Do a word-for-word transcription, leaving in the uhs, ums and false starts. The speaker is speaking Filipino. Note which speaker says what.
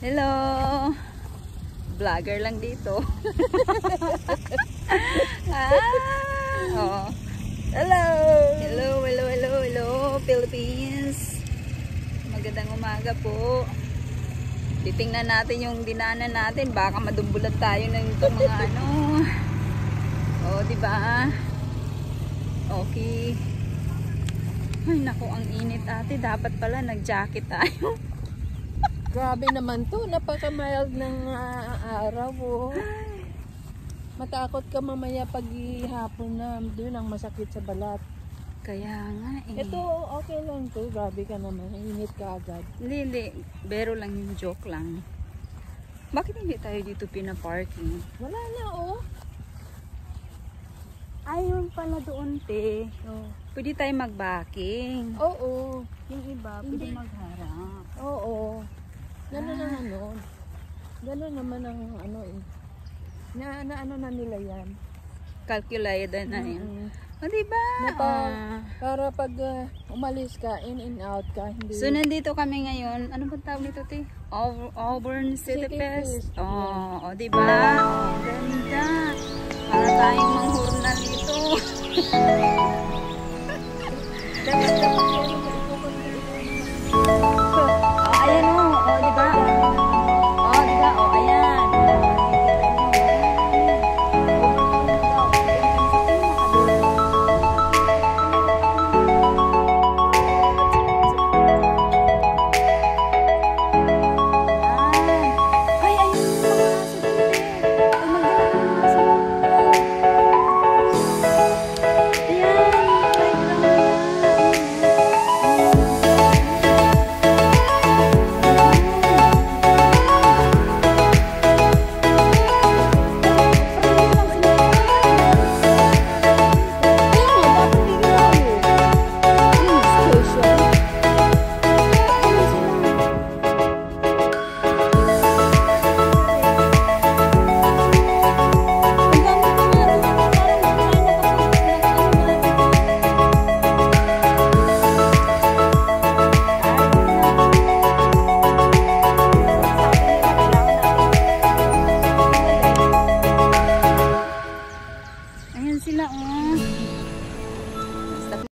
Speaker 1: Hello! Vlogger lang dito. ah, oh.
Speaker 2: Hello!
Speaker 1: Hello, hello, hello, hello, Philippines! Magandang umaga po. Titingnan natin yung dinanan natin. Baka madumbulan tayo ng itong mga ano. Oh, diba? Okay. Ay, naku, ang init ate. Dapat pala nag-jacket tayo.
Speaker 2: Grabe naman to. Napaka-mild ng uh, araw. Oh. Matakot ka mamaya pag hapon na. Doon ang masakit sa balat.
Speaker 1: Kaya nga eh.
Speaker 2: Ito okay lang to. Grabe ka naman. Init ka agad.
Speaker 1: Lili, bero lang yung joke lang. Bakit hindi tayo dito pinaparking?
Speaker 2: Wala na oh.
Speaker 1: Ayun pala doon te.
Speaker 2: Oh.
Speaker 1: Pwede tayo mag-backing.
Speaker 2: Oo.
Speaker 1: Yung iba, pwede magharap.
Speaker 2: Oo. Ganun
Speaker 1: Ah.
Speaker 2: ang ano. Ganun naman ang ano eh. Na, na ano na nila yan.
Speaker 1: Calculated na yun.
Speaker 2: Mm-hmm.
Speaker 1: O diba?
Speaker 2: Na pa,
Speaker 1: Ah.
Speaker 2: para pag uh, umalis ka, in and out ka. Hindi.
Speaker 1: So nandito kami ngayon. Ano ba tawag nito te? Au- Auburn CityFest.
Speaker 2: CityFest.
Speaker 1: Oh, o diba? Oh, ganda. Para tayong manghurnal nito.
Speaker 2: Dapat dapat yan